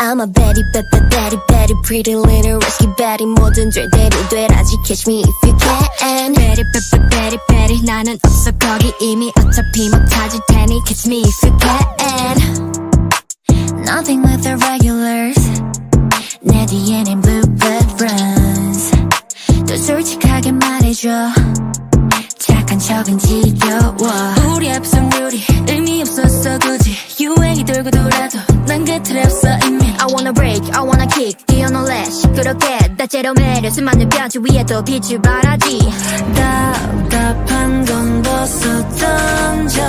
I'm a Baddie, Baddie, Baddie, pretty little risky Baddie. 뭐든 절대로 되라지, catch me if you can. Baddie, Baddie, Baddie, 나는 없어 거기 이미 어차피 못 찾을 테니 catch me if you can. Nothing with the regulars, 내 뒤에는 blue blood runs. 또 솔직하게 말해줘, 착한 척은 지겨워. 우리 합성률이 의미 없었어 굳이 유행이 돌고 돌아도 난 그 틀에 없어 이미. I wanna break, I wanna kick, 뛰어놀래 시끄럽게 다채로운 매력 수많은 변치 위에 또 빛을 발하지. 답답한 건 벗어 던져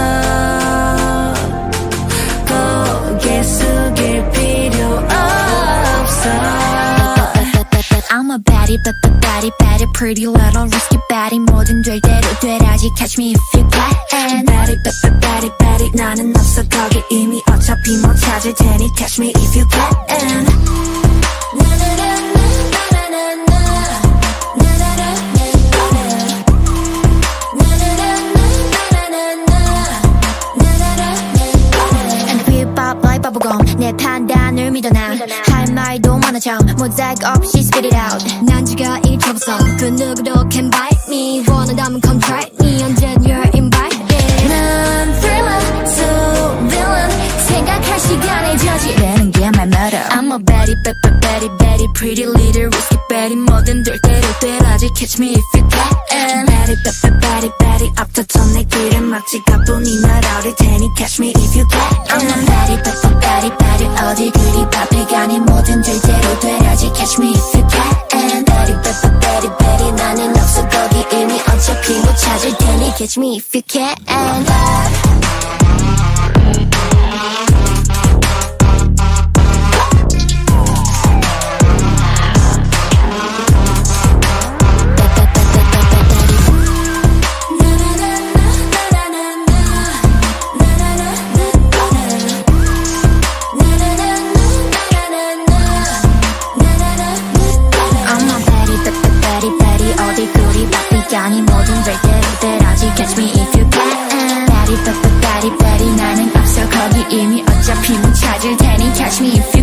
고개 숙일 필요 없어. I'm a baddie, baddie, baddie, pretty little risky baddie. 뭐든 될 대로 되라지, catch me if you can. Baddie, baddie, baddie, 나는 없어 거기 이미 어차피 못 찾을 테니 catch me if you can. 내 판단을 믿어 난 할 말도 많아 참 모자이크 없이 spit it out. 난 지가 잊혀봤어 그 누구도 can bite me. 원한다면 come try me 언젠 you're invited. 난 thriller so villain 생각할 시간에 저지르는 게 말 멀어. I'm a baddie, baddie, baddie, pretty little risky baddie. 뭐든 될 대로 되라지 catch me if you can. Baddie, baddie, baddie, 앞서서 내 길을 막지 가뿐히 날아올 테니 catch me if you can. I'm a baddie, baddie, baddie, 어디 그리 바쁘가니 뭐든 될 대로 되라지 catch me if you can. Baddie, baddie, baddie, 나는 없어 거기 이미 어차피 못 찾을 테니 catch me if you can. 아니 뭐든 될 대로 되라지 catch me if you can. Baddie, baddie, baddie, 나는 앞서 거기 이미 어차피 못 찾을 테니 catch me if you can.